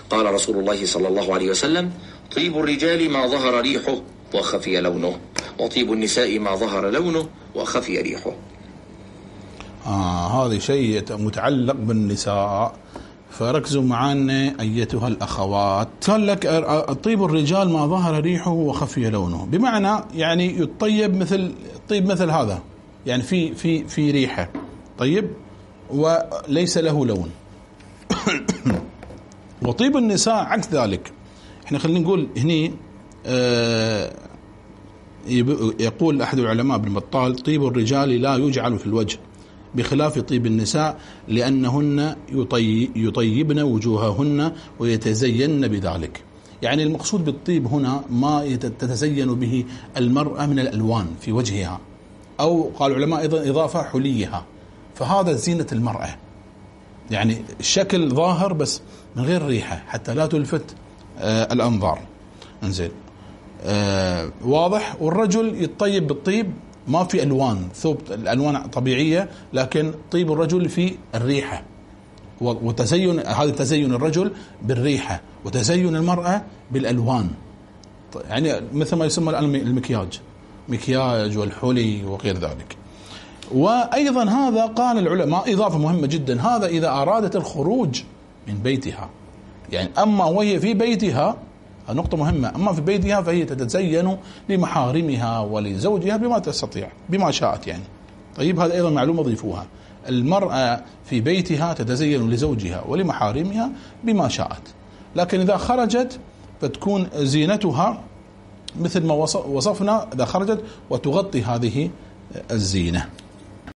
قال رسول الله صلى الله عليه وسلم: طيب الرجال ما ظهر ريحه وخفي لونه، وطيب النساء ما ظهر لونه وخفي ريحه. هذا شيء متعلق بالنساء، فركزوا معنا أيتها الأخوات. قال لك طيب الرجال ما ظهر ريحه وخفي لونه، بمعنى يعني يطيب مثل هذا، يعني في ريحة طيب وليس له لون. وطيب النساء عكس ذلك. احنا خلينا نقول هني يقول أحد العلماء ابن بطال: طيب الرجال لا يجعل في الوجه بخلاف طيب النساء لأنهن يطيبن وجوههن ويتزين بذلك. يعني المقصود بالطيب هنا ما تتزين به المرأة من الألوان في وجهها، أو قال العلماء أيضا إضافة حليها، فهذا زينة المرأة، يعني الشكل ظاهر بس من غير ريحة حتى لا تلفت الأنظار. انزين واضح. والرجل يطيب بالطيب ما في ألوان، ثوب الألوان طبيعية، لكن طيب الرجل في الريحة وتزين، هذا تزين الرجل بالريحة وتزين المرأة بالألوان، يعني مثل ما يسمى الآن المكياج والحلي وغير ذلك. وأيضا هذا قال العلماء إضافة مهمة جدا: هذا إذا أرادت الخروج من بيتها، يعني أما وهي في بيتها نقطة مهمة، أما في بيتها فهي تتزين لمحارمها ولزوجها بما تستطيع بما شاءت يعني. طيب هذا أيضا معلومة ضيفوها: المرأة في بيتها تتزين لزوجها ولمحارمها بما شاءت، لكن إذا خرجت فتكون زينتها مثل ما وصفنا، إذا خرجت وتغطي هذه الزينة.